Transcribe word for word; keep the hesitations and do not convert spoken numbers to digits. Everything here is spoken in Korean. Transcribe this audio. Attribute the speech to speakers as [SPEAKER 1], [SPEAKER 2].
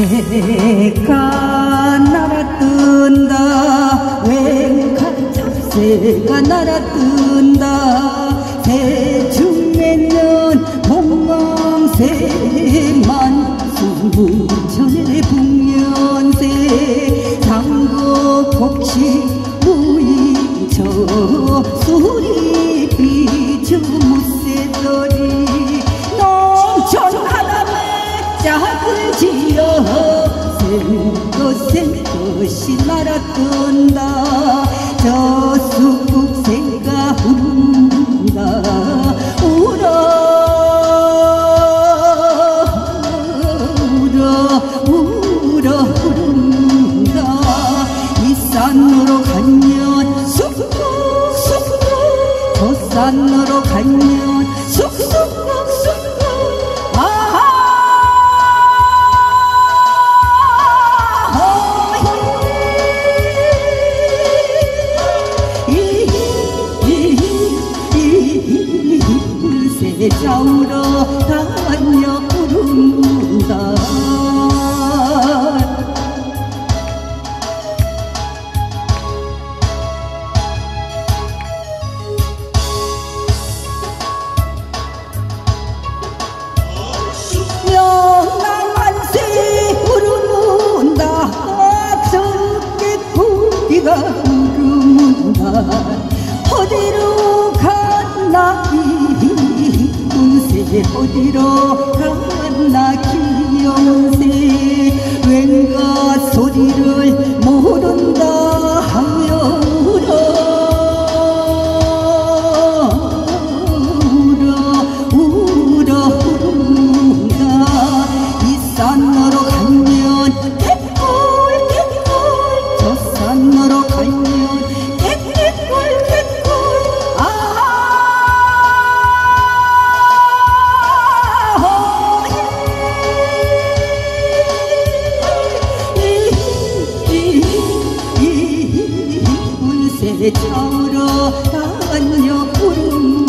[SPEAKER 1] 새가 날아뜬다 왼간 잡새가 날아뜬다 대충 맺는 봉황새 만수무천의 북년새 장거 복치 무이저 수리 비추 무쇠떨이 농촌 하남에 짝을 지어 생것생것이 날아뜬다 저 쑥국새가 부른다 울어 울어 울어 부른다 이 산으로 가면 쑥쑥 쑥쑥 저 산으로 가면 쑥쑥 쑥쑥 아하 새 잡으러 다녀 부른다 명랑한새 부른다 악성게 고기가 부른다 어디로 갔나 이군새 어디로 갔나 기영새 왠가 소리를 모른다 하며 울어 울어 울어 부른다 이 산으로 가면 개꿀 개꿀 저 산으로 가면 개꿀 개꿀 아하 새 잡으러 다녀 부른다